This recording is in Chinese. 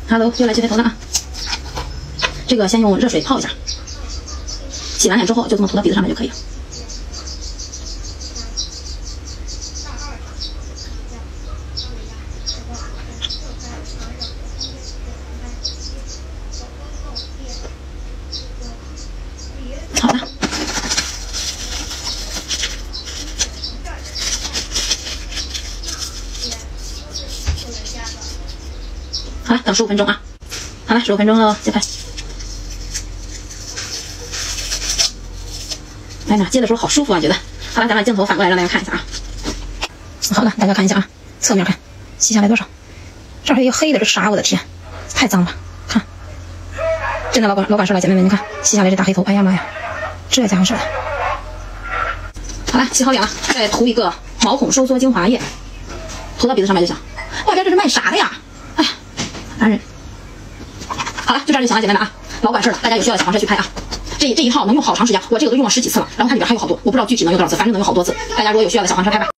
Hello， 又来切开头了啊！这个先用热水泡一下，洗完脸之后就这么涂到鼻子上面就可以了。好了。好了，等15分钟啊！好了，15分钟喽，接拍。哎呀，接的时候好舒服啊，觉得。好了，咱把镜头反过来让大家看一下啊。好了，大家看一下啊，侧面看，吸下来多少？这儿还有一个黑的，这啥？我的天，太脏了！看，真的老管事了，姐妹们，你看吸下来这大黑头，哎呀妈呀，这家伙事儿。好了，洗好脸了，再涂一个毛孔收缩精华液，涂到鼻子上面就行。外边这是卖啥的呀？哎呀，烦人。好了，就这样就行了，姐妹们啊，老管事了，大家有需要的小黄车去拍啊。这一套能用好长时间，我这个都用了10几次了，然后它里边还有好多，我不知道具体能用多少次，反正能用好多次。大家如果有需要的小黄车拍吧。